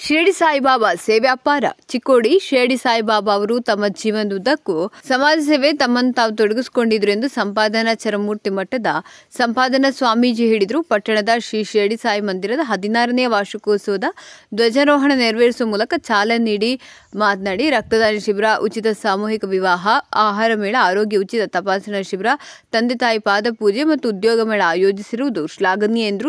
ಶಿರಡಿ ಸಾಯಿಬಾಬಾ ಸೇವೆ ಅಪಾರ. ಚಿಕ್ಕೋಡಿ ಶಿರಡಿ ಸಾಯಿಬಾಬಾ ಅವರು ತಮ್ಮ ಜೀವನದುದ್ದಕ್ಕೂ ಸಮಾಜ ಸೇವೆ ತಮ್ಮನ್ನು ತಾವು ತೊಡಗಿಸಿಕೊಂಡಿದ್ರು ಎಂದು ಸಂಪಾದನಾ ಚರಮೂರ್ತಿ ಮಠದ ಸಂಪಾದನಾ ಸ್ವಾಮೀಜಿ ಹೇಳಿದರು. ಪಟ್ಟಣದ ಶ್ರೀ ಶಿರಡಿ ಸಾಯಿ ಮಂದಿರದ 16ನೇ ವಾರ್ಷಿಕೋತ್ಸವದ ಧ್ವಜಾರೋಹಣ ನೆರವೇರಿಸುವ ಮೂಲಕ ಚಾಲನೆ ನೀಡಿ ಮಾತನಾಡಿ, ರಕ್ತದಾನ ಶಿಬಿರ, ಉಚಿತ ಸಾಮೂಹಿಕ ವಿವಾಹ, ಆಹಾರ ಮೇಳ, ಆರೋಗ್ಯ ಉಚಿತ ತಪಾಸಣಾ ಶಿಬಿರ, ತಂದೆ ತಾಯಿ ಪಾದ ಪೂಜೆ ಮತ್ತು ಉದ್ಯೋಗ ಮೇಳ ಆಯೋಜಿಸಿರುವುದು ಶ್ಲಾಘನೀಯ ಎಂದರು.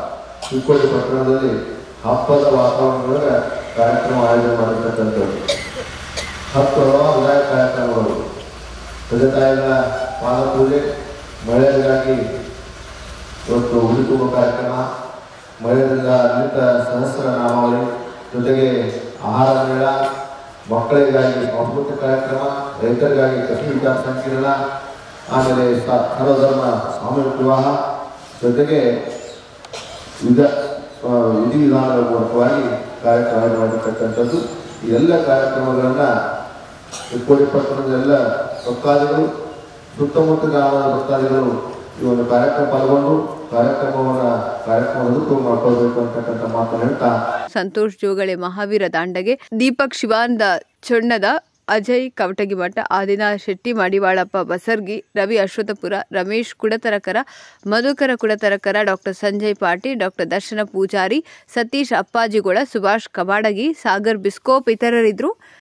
ಹಬ್ಬದ ವಾತಾವರಣದೊಳಗೆ ಕಾರ್ಯಕ್ರಮ ಆಯೋಜನೆ ಮಾಡಿರ್ತಕ್ಕಂಥದ್ದು 10 ವಿಧಾಯಕ ಕಾರ್ಯಕ್ರಮಗಳು, ತಂದೆ ತಾಯಿಗಳ ಪಾದ ಪೂಜೆ, ಮಹಿಳೆಯರಿಗಾಗಿ ಇವತ್ತು ಉಡಿ ತುಂಬುವ ಕಾರ್ಯಕ್ರಮ, ಮಹಿಳೆಯರಿಂದ ಅನೇಕ ಸಹಸ್ರ ನಾಮಾವಳಿ, ಜೊತೆಗೆ ಆಹಾರ ಮೇಳ, ಮಕ್ಕಳಿಗಾಗಿ ಸಂಸ್ಕೃತಿ ಕಾರ್ಯಕ್ರಮ, ರೈತರಿಗಾಗಿ ಕೃಷಿ ವಿಚಾರ ಸಂಕಿರಣ, ಆಮೇಲೆ ಸರ್ವಧರ್ಮ ಸಾಮೂಹಿಕ ವಿವಾಹ, ಜೊತೆಗೆ ವಿಧಿವಿಧಾನಗಳ ಮೂಲಕವಾಗಿ ಕಾರ್ಯಕ್ರಮ ಮಾಡಿರ್ತಕ್ಕಂಥದ್ದು. ಈ ಎಲ್ಲ ಕಾರ್ಯಕ್ರಮಗಳನ್ನು ಚಿಕ್ಕೋಡಿ ಪಟ್ಟಣದ ಎಲ್ಲ ಭಕ್ತಾದಿಗಳು, ಸುತ್ತಮುತ್ತ ಗ್ರಾಮದ ಭಕ್ತಾದಿಗಳು ಈ ಒಂದು ಕಾರ್ಯಕ್ರಮ ಪಾಲ್ಗೊಂಡು ಕಾರ್ಯಕ್ರಮವನ್ನು ಮಾಡ್ಕೊಳ್ಬೇಕು ಅಂತಕ್ಕಂಥ ಮಾತನ್ನು ಹೇಳ್ತಾ, ಸಂತೋಷ್ ಜೋಗಳೆ, ಮಹಾವೀರ ದಾಂಡಗೆ, ದೀಪಕ್ ಶಿವಾನಂದ ಚೊಣ್ಣದ, ಅಜಯ್ ಕವಟಗಿಮಠ, ಆದಿನಾಥ್ ಶೆಟ್ಟಿ, ಮಡಿವಾಳಪ್ಪ ಬಸರ್ಗಿ, ರವಿ ಅಶ್ವಥಪುರ, ರಮೇಶ್ ಕುಡತರಕರ, ಮಧುಕರ ಕುಡತರಕರ, ಡಾಕ್ಟರ್ ಸಂಜಯ್ ಪಾಟೀಲ್, ಡಾಕ್ಟರ್ ದರ್ಶನ ಪೂಜಾರಿ, ಸತೀಶ್ ಅಪ್ಪಾಜಿಗೋಳ, ಸುಭಾಷ್ ಕಬಾಡಗಿ, ಸಾಗರ್ ಬಿಸ್ಕೋಪ್ ಇತರರಿದ್ದರು.